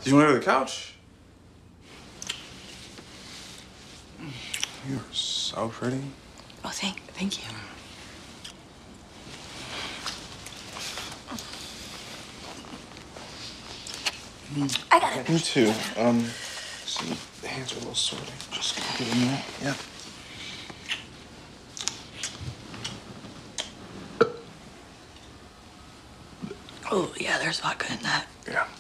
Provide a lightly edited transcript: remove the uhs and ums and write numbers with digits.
Do you want to go to the couch? You're so pretty. Oh, thank you. I got it. Me too. See, the hands are a little sore. Just get in there. Yeah. Oh, yeah, there's vodka in that. Yeah.